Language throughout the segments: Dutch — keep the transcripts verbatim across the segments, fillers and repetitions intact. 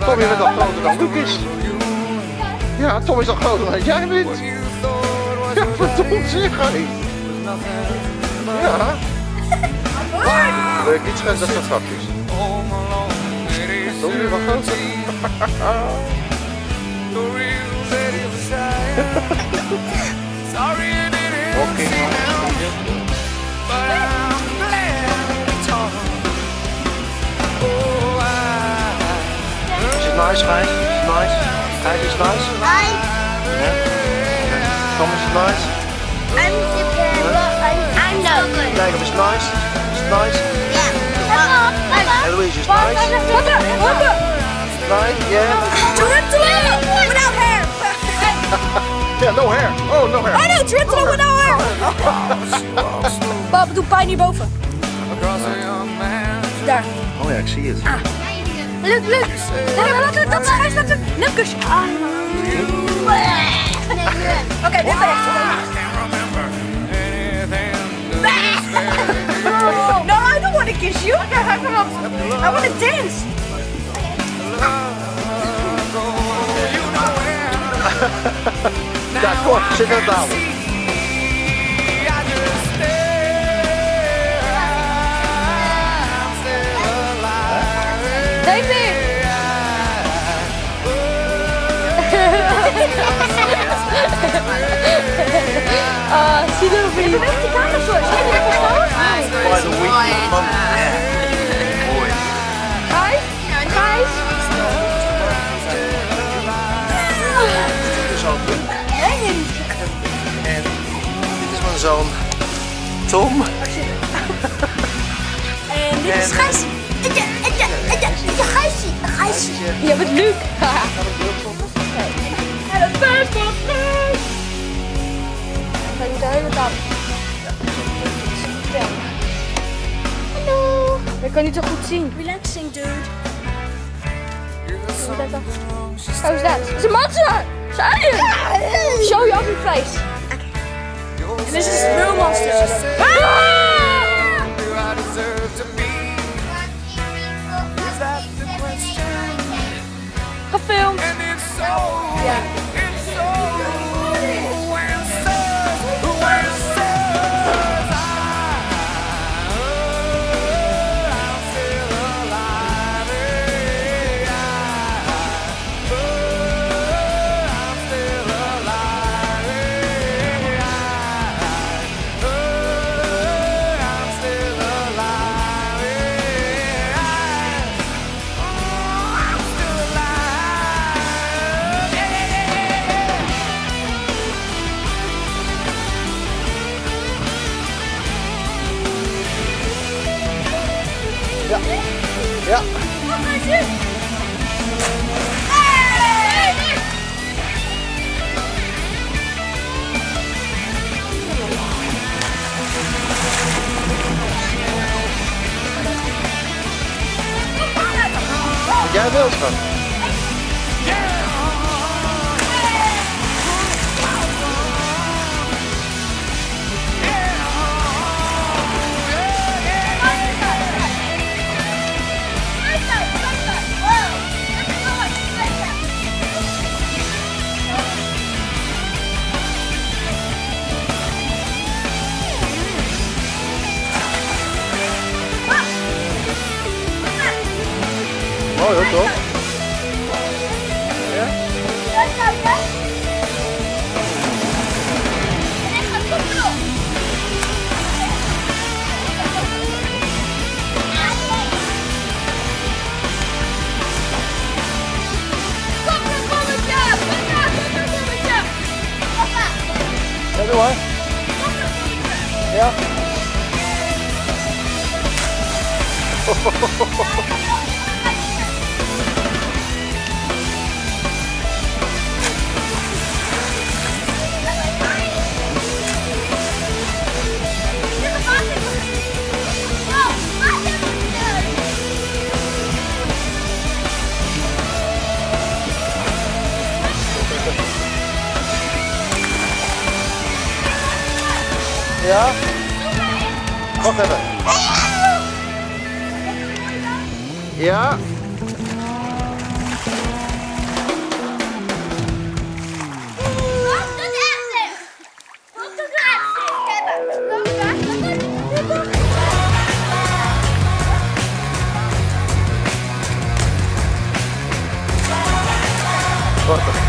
Tom, je bent al groter dan Lucas. Ja, Tom is al groter dan jij bent. Ja, verdomd zeg hij. Ja. Leuk, niet schijnt dat dat grapjes. Tom, je bent al groter. Oké. Is het nice, Gijs? Is het nice? Gijs, is het nice? Hi. Ja? Tom, is het nice? I'm I'm no good. Jacob, is het nice? Is het nice? Yeah. Eloise, is het nice? Nice? Yeah? Tarantula without hair. Yeah, no hair. Oh, no hair. Oh no, tarantula without hair. Bob, doe pijn hierboven. Daar. Oh ja, ik zie het. Ah. Luc, Luc. Laat het, dat is Gijs, laat het. Lucas. Oké, dit ben echt. No, I don't want to kiss you. I want to dance. Ja, kom, zit aan tafel. David! Ah, zie je nog niet? Beweegt die camera zo? Zie je het verstaan? By the week, man. Mooi. Gijs? Gijs? Dit is zo'n Luc. En dit is mijn zoon Tom. En dit is Gijs. Gijsje. Gijsje. Ja, met Luc. En het best van Gijs. Hij moet de hele dag. Hallo. Ik kan niet zo goed zien. Relaxing, dude. How is that? It's a monster! Science! Show your ugly face. Okay. And this is real monsters. Gefilmd. Ja. Ja. Ja. Wat jij wilt, schat. Mooi hoor, toch? Ja? Ja, doe maar. Ja. Ja? Wacht even. Ja?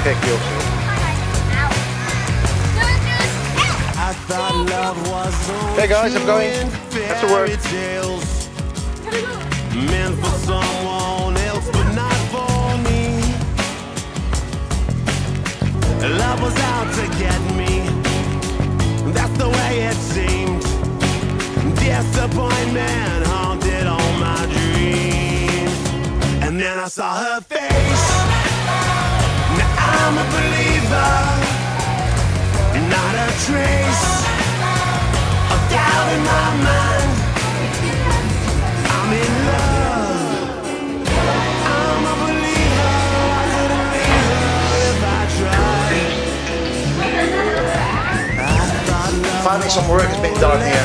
pick you up. Hey guys, I'm going. That's the word. Meant for someone else, but not for me. Love was out to get me. That's the way it seemed. Disappointment haunted all my dreams. And then I saw her face. Now I'm a believer. Not a trace of doubt in my mind. I'm in love. I'm a believer. I couldn't leave her if I tried. Finding some work has been done here.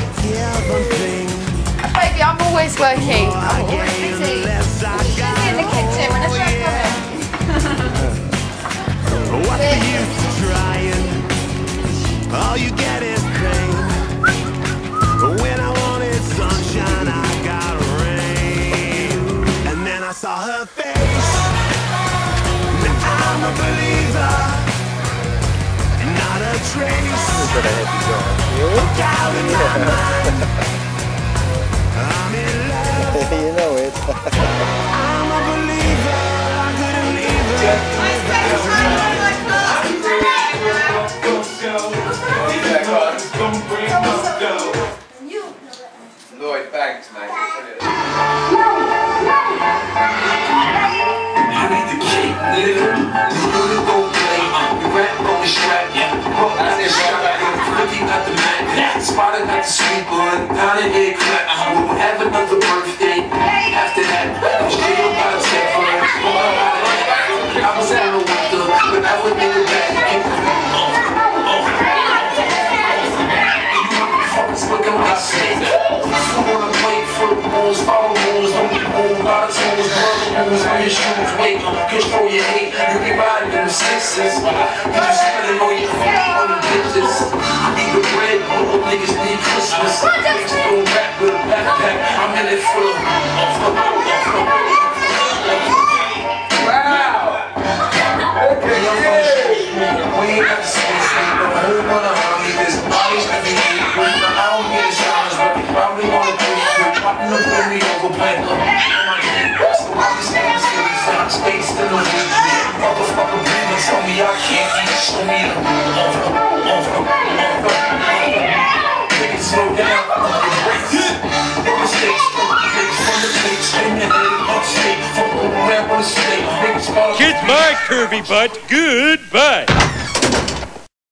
Baby, I'm always working. I'm always busy. Busy in the kitchen when I try coming. What's the use of trying? All you get is pain. When I wanted sunshine, I got rain. And then I saw her face. Now I'm a believer. Not a trace of doubt in my mind. I'm in love. You know it. I'm a believer. I couldn't leave her. Lloyd Banks, mate. Brilliant. I need the key, nigga. You really gon' play. You rap on the strap, yeah. That's it, bro. Ricky got the man. Spider got the sweet bun. Down in here, clap. We'll have another birthday. After that, I'm still about to take for it. I was out with the, but I would make it back. Look at my shit. You wanna play footballs, follow rules, don't be old, lot of tools, brother rules, on your shoes, wait, control your hate, you be riding in the sixes, you just spending on your phone on the bitches, eat the bread, all niggas need Christmas, niggas gon' rap with a backpack, I'm in it for the, wow, we ain't got the same thing, but I don't wanna harm you, there's bodies that be here, I don't get a challenge, but you probably wanna do it, popping up on me over blank, so I just need to see these out space to the week, motherfucker, baby, tell me I can't eat, show me the, niggas slow down, the mistakes, from the plate, screaming at it, upstate, from the ramp on the state, niggas fall. Kiss my curvy butt, goodbye.